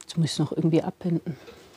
Jetzt muss ich es noch irgendwie abbinden.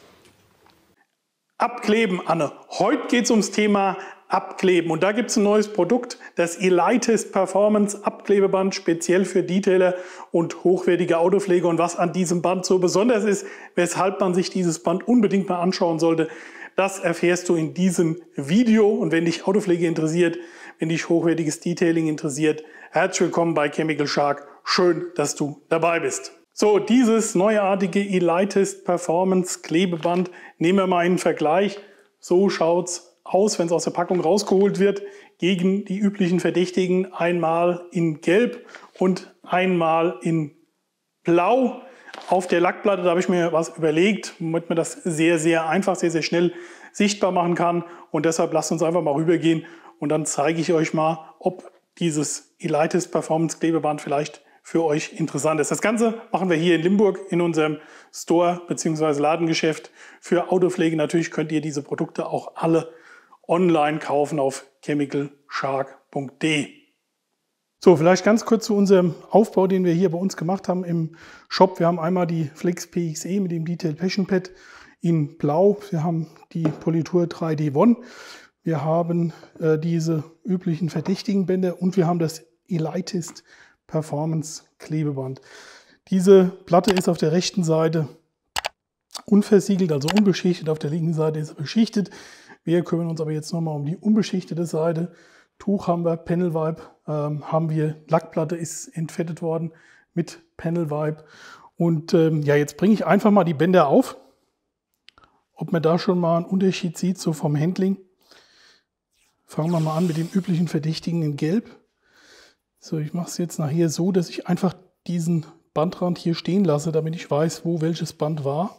Abkleben, Anne. Heute geht es ums Thema Abkleben. Und da gibt es ein neues Produkt, das Elitist Performance Abklebeband, speziell für Detailer und hochwertige Autopflege. Und was an diesem Band so besonders ist, weshalb man sich dieses Band unbedingt mal anschauen sollte, das erfährst du in diesem Video. Und wenn dich Autopflege interessiert, wenn dich hochwertiges Detailing interessiert, herzlich willkommen bei Chemical Shark. Schön, dass du dabei bist. So, dieses neuartige Elitist Performance Klebeband, nehmen wir mal einen Vergleich. So schaut es aus, wenn es aus der Packung rausgeholt wird, gegen die üblichen Verdächtigen. Einmal in Gelb und einmal in Blau. Auf der Lackplatte, da habe ich mir was überlegt, damit man das sehr, sehr einfach, sehr, sehr schnell sichtbar machen kann. Und deshalb lasst uns einfach mal rübergehen und dann zeige ich euch mal, ob dieses Elitist Performance Klebeband vielleicht für euch interessant ist. Das Ganze machen wir hier in Limburg in unserem Store bzw. Ladengeschäft für Autopflege. Natürlich könnt ihr diese Produkte auch alle online kaufen auf chemicalshark.de. So, vielleicht ganz kurz zu unserem Aufbau, den wir hier bei uns gemacht haben im Shop. Wir haben einmal die Flex PXE mit dem Detail Passion Pad in Blau. Wir haben die Politur 3D One. Wir haben diese üblichen verdächtigen Bänder und wir haben das Elitist Performance Klebeband. Diese Platte ist auf der rechten Seite unversiegelt, also unbeschichtet. Auf der linken Seite ist sie beschichtet. Wir kümmern uns aber jetzt nochmal um die unbeschichtete Seite. Tuch haben wir, Panel Vibe haben wir, Lackplatte ist entfettet worden mit Panel Vibe. Und ja, jetzt bringe ich einfach mal die Bänder auf, ob man da schon mal einen Unterschied sieht, so vom Handling. Fangen wir mal an mit dem üblichen Verdächtigen in Gelb. So, ich mache es jetzt nachher so, dass ich einfach diesen Bandrand hier stehen lasse, damit ich weiß, wo welches Band war.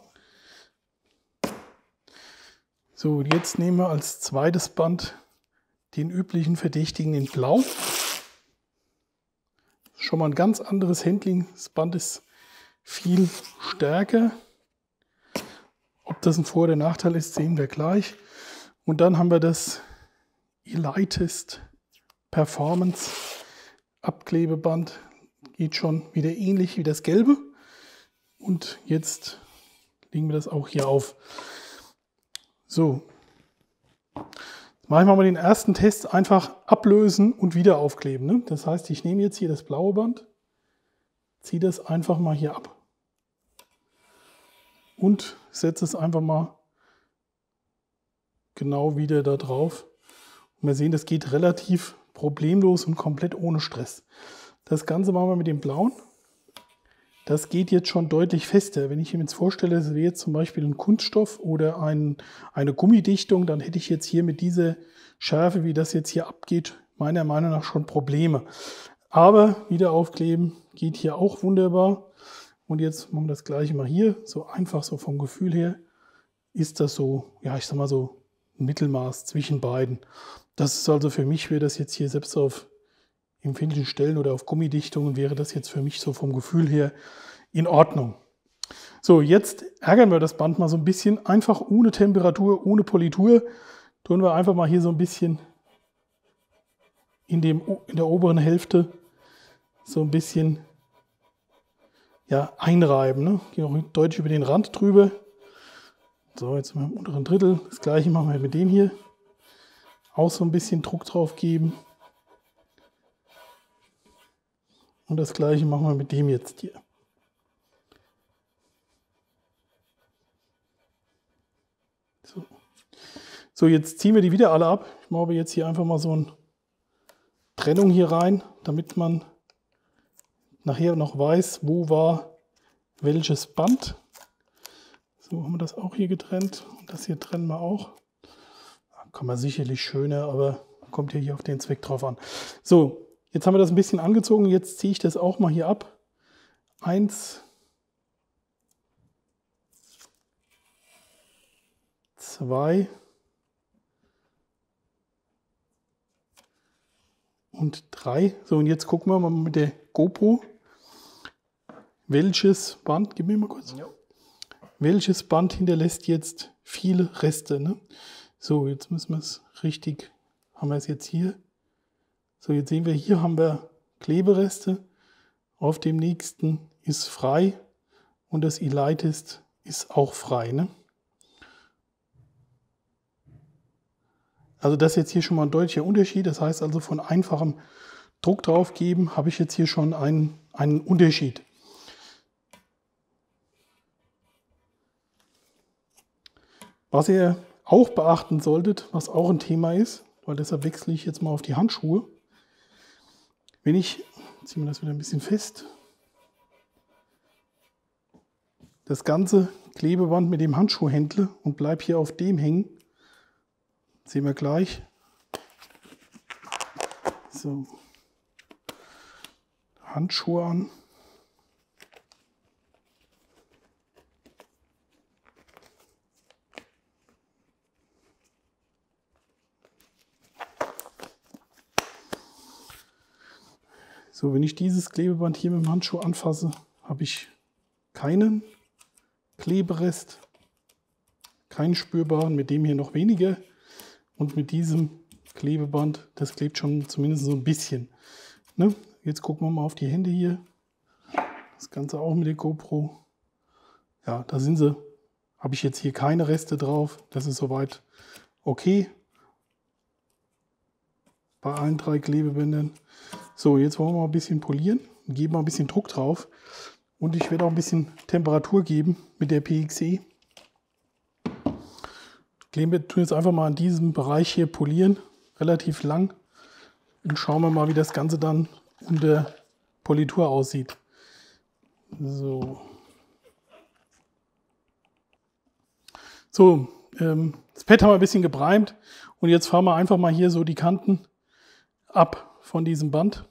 So, jetzt nehmen wir als zweites Band den üblichen Verdächtigen in Blau. Schon mal ein ganz anderes Handling. Das Band ist viel stärker. Ob das ein Vor- oder Nachteil ist, sehen wir gleich. Und dann haben wir das Elitist Performance Abklebeband, geht schon wieder ähnlich wie das Gelbe. Und jetzt legen wir das auch hier auf. So, jetzt mache ich mal den ersten Test, einfach ablösen und wieder aufkleben. Ne? Das heißt, ich nehme jetzt hier das blaue Band, ziehe das einfach mal hier ab und setze es einfach mal genau wieder da drauf. Und wir sehen, das geht relativ problemlos und komplett ohne Stress. Das Ganze machen wir mit dem blauen. Das geht jetzt schon deutlich fester. Wenn ich mir jetzt vorstelle, das wäre jetzt zum Beispiel ein Kunststoff oder eine Gummidichtung, dann hätte ich jetzt hier mit dieser Schärfe, wie das jetzt hier abgeht, meiner Meinung nach schon Probleme. Aber wieder aufkleben geht hier auch wunderbar. Und jetzt machen wir das gleiche mal hier. So einfach, so vom Gefühl her ist das so, ja, ich sag mal so ein Mittelmaß zwischen beiden. Das ist also für mich, wäre das jetzt hier selbst auf empfindlichen Stellen oder auf Gummidichtungen, wäre das jetzt für mich so vom Gefühl her in Ordnung. So, jetzt ärgern wir das Band mal so ein bisschen, einfach ohne Temperatur, ohne Politur. Tun wir einfach mal hier so ein bisschen in der oberen Hälfte so ein bisschen ja, einreiben. Ne? Gehen auch deutlich über den Rand drüber. So, jetzt mal im unteren Drittel. Das gleiche machen wir mit dem hier. Auch so ein bisschen Druck drauf geben. Und das gleiche machen wir mit dem jetzt hier. So, jetzt ziehen wir die wieder alle ab. Ich mache aber jetzt hier einfach mal so eine Trennung hier rein, damit man nachher noch weiß, wo war welches Band. So haben wir das auch hier getrennt. Und das hier trennen wir auch. Kann man sicherlich schöner, aber kommt ja hier auf den Zweck drauf an. So, jetzt haben wir das ein bisschen angezogen. Jetzt ziehe ich das auch mal hier ab. 1, 2 und 3. So, und jetzt gucken wir mal mit der GoPro, welches Band, gib mir mal kurz, ja. Welches Band hinterlässt jetzt viele Reste. Ne? So, jetzt müssen wir es richtig, haben wir es jetzt hier. So, jetzt sehen wir, hier haben wir Klebereste. Auf dem nächsten ist frei und das Elitist ist auch frei, ne? Also das ist jetzt hier schon mal ein deutlicher Unterschied. Das heißt also, von einfachem Druck drauf geben, habe ich jetzt hier schon einen Unterschied. Was ihr auch beachten solltet, was auch ein Thema ist, weil deshalb wechsle ich jetzt mal auf die Handschuhe. Wenn ich, ziehen wir das wieder ein bisschen fest, das ganze Klebeband mit dem Handschuh händle und bleibe hier auf dem hängen, sehen wir gleich. So, Handschuhe an. So, wenn ich dieses Klebeband hier mit dem Handschuh anfasse, habe ich keinen Kleberest, keinen spürbaren, mit dem hier noch weniger. Und mit diesem Klebeband, das klebt schon zumindest so ein bisschen. Ne? Jetzt gucken wir mal auf die Hände hier. Das Ganze auch mit der GoPro. Ja, da sind sie. Habe ich jetzt hier keine Reste drauf. Das ist soweit okay. Bei allen 3 Klebebändern. So, jetzt wollen wir mal ein bisschen polieren und geben mal ein bisschen Druck drauf. Und ich werde auch ein bisschen Temperatur geben mit der PXE. Wir tun jetzt einfach mal an diesem Bereich hier polieren, relativ lang. Und schauen wir mal, wie das Ganze dann unter Politur aussieht. So. So, das Pad haben wir ein bisschen gebreimt. Und jetzt fahren wir einfach mal hier so die Kanten ab von diesem Band.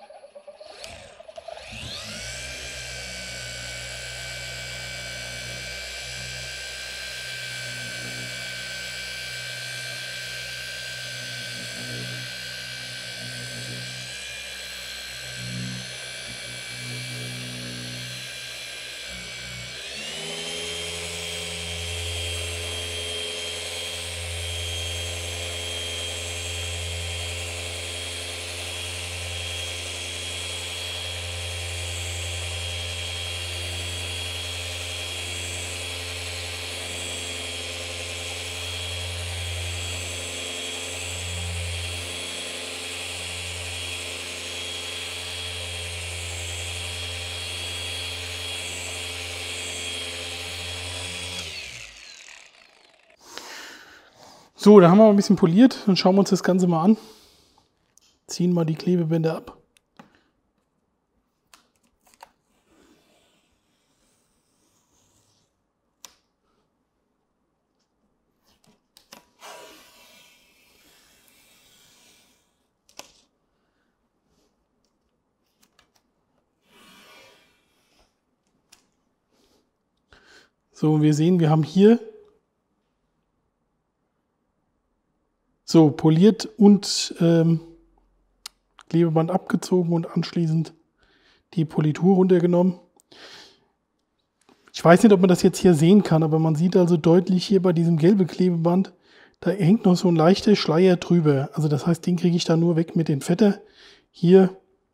So, da haben wir mal ein bisschen poliert. Dann schauen wir uns das Ganze mal an. Ziehen mal die Klebebänder ab. So, wir sehen, wir haben hier so poliert und Klebeband abgezogen und anschließend die Politur runtergenommen. Ich weiß nicht, ob man das jetzt hier sehen kann, aber man sieht also deutlich hier bei diesem gelben Klebeband, da hängt noch so ein leichter Schleier drüber. Also das heißt, den kriege ich da nur weg mit den Fetter. Hier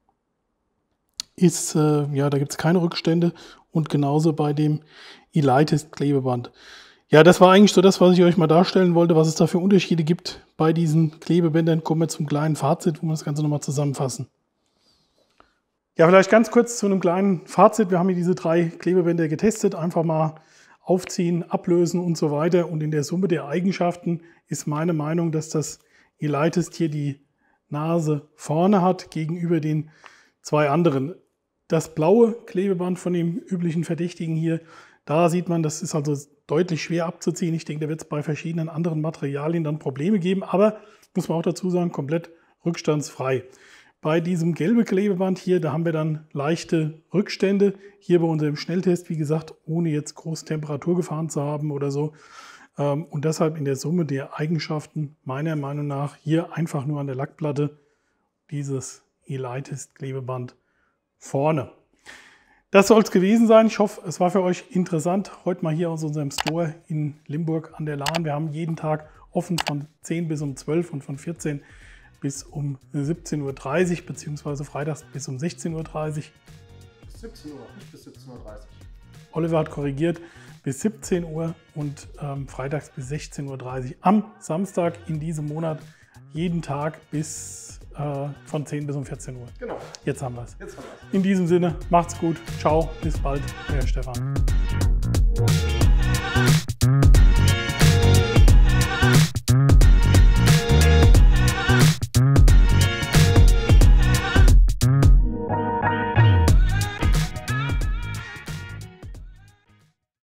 ist, ja, da gibt es keine Rückstände und genauso bei dem E-Lightest Klebeband. Ja, das war eigentlich so das, was ich euch mal darstellen wollte, was es da für Unterschiede gibt bei diesen Klebebändern. Kommen wir zum kleinen Fazit, wo wir das Ganze nochmal zusammenfassen. Ja, vielleicht ganz kurz zu einem kleinen Fazit. Wir haben hier diese 3 Klebebänder getestet, einfach mal aufziehen, ablösen und so weiter. Und in der Summe der Eigenschaften ist meine Meinung, dass das E-Lightest hier die Nase vorne hat gegenüber den 2 anderen. Das blaue Klebeband von dem üblichen Verdächtigen hier, da sieht man, das ist also deutlich schwer abzuziehen. Ich denke, da wird es bei verschiedenen anderen Materialien dann Probleme geben, aber muss man auch dazu sagen, komplett rückstandsfrei. Bei diesem gelben Klebeband hier, da haben wir dann leichte Rückstände. Hier bei unserem Schnelltest, wie gesagt, ohne jetzt große Temperatur gefahren zu haben oder so. Und deshalb in der Summe der Eigenschaften meiner Meinung nach hier einfach nur an der Lackplatte dieses E-Lightest Klebeband vorne. Das soll es gewesen sein. Ich hoffe, es war für euch interessant. Heute mal hier aus unserem Store in Limburg an der Lahn. Wir haben jeden Tag offen von 10 bis um 12 und von 14 bis um 17:30 Uhr, beziehungsweise freitags bis um 16:30 Uhr. Bis 17 Uhr, nicht bis 17:30 Uhr. Oliver hat korrigiert. bis 17 Uhr und freitags bis 16:30 Uhr. Am Samstag in diesem Monat jeden Tag bis von 10 bis um 14 Uhr. Genau. Jetzt haben wir es. In diesem Sinne, macht's gut. Ciao, bis bald. Euer Stefan.